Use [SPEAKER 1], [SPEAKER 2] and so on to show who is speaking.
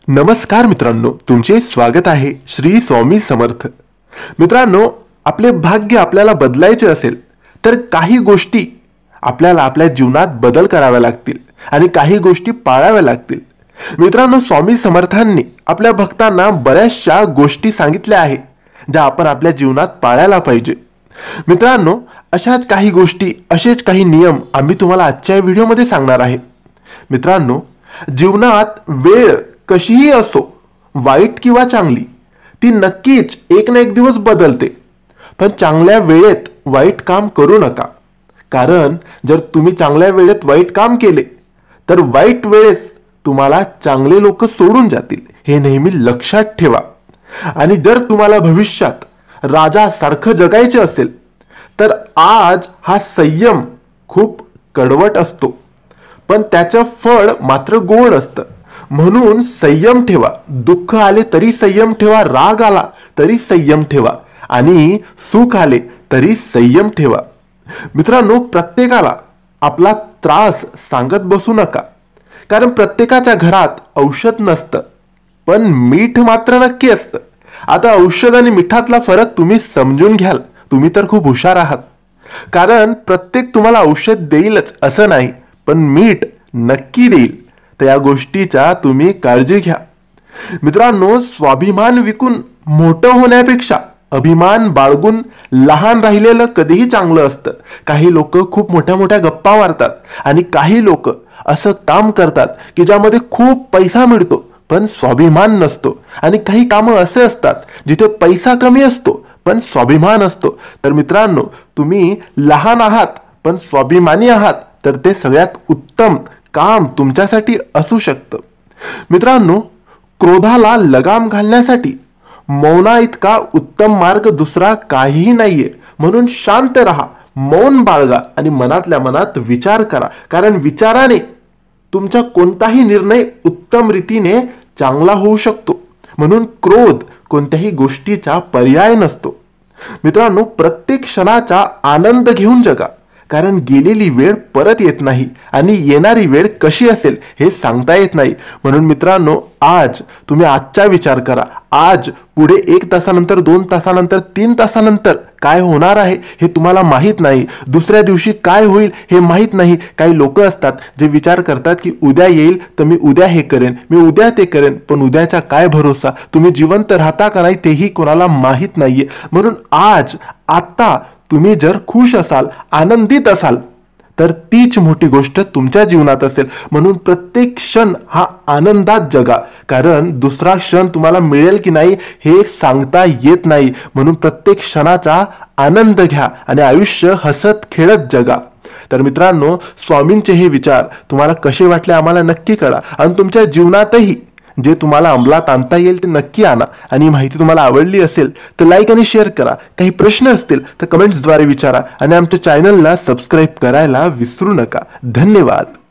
[SPEAKER 1] नमस्कार मित्रांनो, तुमचे स्वागत आहे श्री स्वामी समर्थ। मित्रांनो, आपले भाग्य आपल्याला बदलायचे असेल तर काही गोष्टी आपल्याला आपल्या जीवनात बदल करावे लागतील आणि काही गोष्टी पाळाव्या लागतील। मित्रांनो, स्वामी समर्थांनी आपल्या भक्तांना बऱ्याचशा गोष्टी सांगितल्या आहेत ज्या आपण आपल्या जीवनात पाळायला पाहिजे। मित्रांनो, अशाच काही गोष्टी, असेच काही नियम आम्ही तुम्हाला आजच्या व्हिडिओमध्ये सांगणार आहे। मित्रांनो, जीवनात वेळ कशीही असो, वाईट किंवा चांगली, ती नक्कीच एक ना एक दिवस बदलते। पण चांगल्या वेळेत वाईट काम करू नका, कारण जर तुम्ही चांगल्या वेळेत वाईट काम केले तर वाईट वेळेस तुम्हाला चांगले लोक सोडून जातील, हे नेहमी लक्षात ठेवा। आणि जर तुम्हाला भविष्यात राजासारखं जगायचे असेल तर आज हा संयम खूप कडवट असतो, पण त्याचं फळ मात्र गोड असतं। म्हणून संयम ठेवा। दुःख आले तरी संयम ठेवा, राग आला तरी संयम ठेवा आणि सुख आले तरी संयम ठेवा। मित्रांनो, प्रत्येकाला आपला त्रास सांगत बसू नका, कारण प्रत्येकाच्या घरात औषध नसतं, पण मीठ मात्र नक्की असतं। आता औषध आणि मिठातला फरक तुम्ही समजून घ्याल। तुम्ही तर खूप हुशार आहात, कारण प्रत्येक तुम्हाला औषध देईलच असं नाही, पण मीठ नक्की देईल। तर या गोष्टीचा तुम्ही काळजी घ्या। मित्रांनो, स्वाभिमान विकून मोठं होण्यापेक्षा अभिमान बाळगून लहान राहिलेलं कधीही चांगलं असतं। काही लोक खूप मोठ्या मोठ्या गप्पा मारतात आणि काही लोक असं काम करतात की ज्यामध्ये खूप पैसा मिळतो पण स्वाभिमान नसतो, आणि काही कामं असे असतात जिथे पैसा कमी असतो पण स्वाभिमान असतो। तर मित्रांनो, तुम्ही लहान आहात पण स्वाभिमानी आहात तर ते सगळ्यात उत्तम काम तुमच्यासाठी असू शकतं। मित्रांनो, क्रोधाला लगाम घालण्यासाठी मौना इतका उत्तम मार्ग दुसरा काहीही नाहीये। म्हणून शांत राहा, मौन बाळगा आणि मनातल्या मनात विचार करा, कारण विचाराने तुमचा कोणताही निर्णय उत्तम रीतीने चांगला होऊ शकतो। म्हणून क्रोध कोणत्याही गोष्टीचा पर्याय नसतो। मित्रांनो, प्रत्येक क्षणाचा आनंद घेऊन जगा, कारण गेलेली वेळ परत येत नाही आणि येणारी वेळ कशी असेल हे सांगता येत नाही। म्हणून मित्रांनो, आज तुम्ही आजचा विचार करा। आज पुढे 1 तासानंतर, 2 तासानंतर, 3 तासानंतर काय होणार आहे हे तुम्हाला माहित नाही। दुसऱ्या दिवशी काय होईल हे माहित नाही। काही लोक असतात जे विचार करतात की उद्या येईल तर मी उद्या हे करेन, मी उद्या ते करेन, पण उद्याचा काय भरोसा? तुम्ही जिवंत राहता का नाही तेही कोणाला माहित नाहीये। म्हणून आज, आता तुम्ही जर खुश असाल, आनंदित असाल तर तीच मोठी गोष्ट तुमच्या जीवनात असेल। म्हणून प्रत्येक क्षण हा आनंदात जगा, कारण दुसरा क्षण तुम्हाला मिळेल की नाही हे सांगता येत नाही। म्हणून प्रत्येक क्षणाचा आनंद घ्या आणि आयुष्य हसत खेळत जगा। तर मित्रांनो, स्वामींचे हे विचार तुम्हाला कसे वाटले आम्हाला नक्की कळवा, आणि तुमच्या जीवनातही जे तुम्हाला अंमलात आणता येईल ते नक्की आणा। आणि माहिती तुम्हाला आवडली असेल तर लाईक आणि शेअर करा। काही प्रश्न असतील तर कमेंट्सद्वारे विचारा आणि आमच्या चॅनलला सबस्क्राईब करायला विसरू नका। धन्यवाद।